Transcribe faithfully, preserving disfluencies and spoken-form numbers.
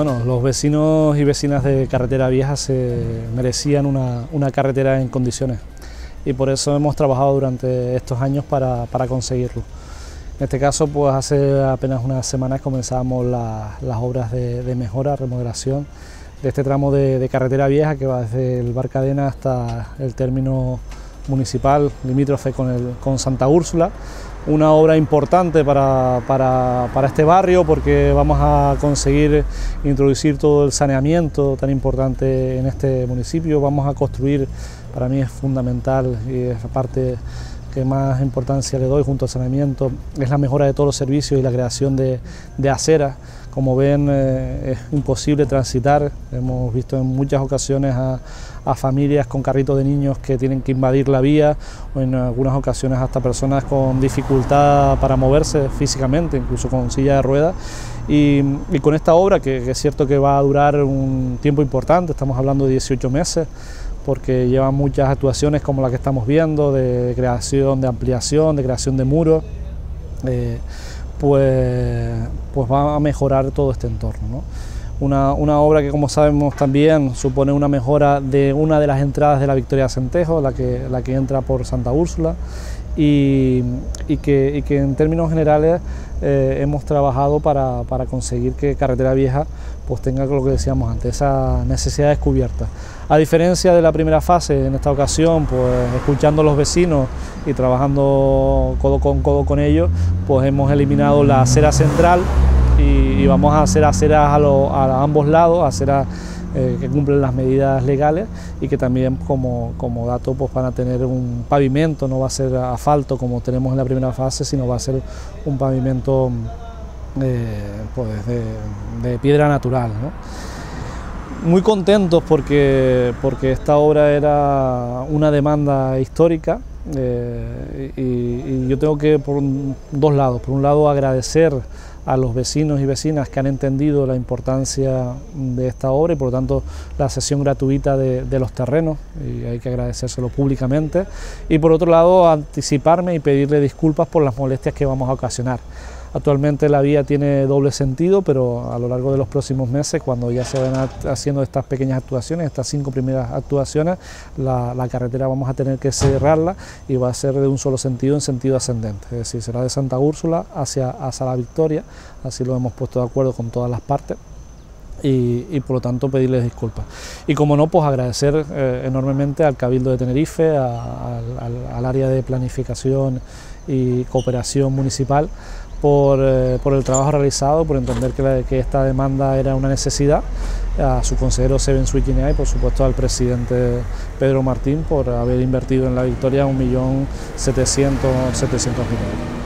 Bueno, los vecinos y vecinas de Carretera Vieja se merecían una, una carretera en condiciones y por eso hemos trabajado durante estos años para, para conseguirlo. En este caso, pues hace apenas unas semanas comenzábamos la, las obras de, de mejora, remodelación de este tramo de, de Carretera Vieja que va desde el Bar Cadena hasta el término municipal limítrofe con, el, con Santa Úrsula. Una obra importante para, para, para este barrio porque vamos a conseguir introducir todo el saneamiento tan importante en este municipio. Vamos a construir, para mí es fundamental y es la parte que más importancia le doy junto al saneamiento, es la mejora de todos los servicios y la creación de, de aceras. Como ven, eh, es imposible transitar, hemos visto en muchas ocasiones a, a familias con carritos de niños que tienen que invadir la vía, o en algunas ocasiones hasta personas con dificultad para moverse físicamente, incluso con silla de ruedas. Y, y con esta obra, que, que es cierto que va a durar un tiempo importante, estamos hablando de dieciocho meses, porque lleva muchas actuaciones como la que estamos viendo, de, de creación, de ampliación, de creación de muros, eh, pues, pues va a mejorar todo este entorno, ¿no? Una, una obra que, como sabemos, también supone una mejora de una de las entradas de la Victoria de Acentejo, la que, la que entra por Santa Úrsula, y, y, que, y que en términos generales eh, hemos trabajado para, para conseguir que Carretera Vieja pues tenga lo que decíamos antes, esas necesidades cubiertas. A diferencia de la primera fase, en esta ocasión, pues escuchando a los vecinos y trabajando codo con codo con ellos, pues hemos eliminado la acera central y, y vamos a hacer aceras a, lo, a ambos lados, aceras eh, que cumplen las medidas legales y que también como, como dato pues van a tener un pavimento, no va a ser asfalto como tenemos en la primera fase, sino va a ser un pavimento Eh, pues de, de piedra natural, ¿no? Muy contentos porque, porque esta obra era una demanda histórica eh, y, y yo tengo que, por un, dos lados, por un lado agradecer a los vecinos y vecinas que han entendido la importancia de esta obra y por lo tanto la cesión gratuita de, de los terrenos, y hay que agradecérselo públicamente, y por otro lado anticiparme y pedirle disculpas por las molestias que vamos a ocasionar. Actualmente la vía tiene doble sentido, pero a lo largo de los próximos meses, cuando ya se van haciendo estas pequeñas actuaciones, estas cinco primeras actuaciones, la, la carretera vamos a tener que cerrarla y va a ser de un solo sentido, en sentido ascendente, es decir, será de Santa Úrsula hacia, hacia la Victoria, así lo hemos puesto de acuerdo con todas las partes. Y, y por lo tanto pedirles disculpas. Y como no, pues agradecer eh, enormemente al Cabildo de Tenerife, a, a, al, al área de planificación y cooperación municipal, por, eh, por el trabajo realizado, por entender que, la, que esta demanda era una necesidad, a su consejero Seven Suiquinea y por supuesto al presidente Pedro Martín por haber invertido en la Victoria un millón setecientos mil euros.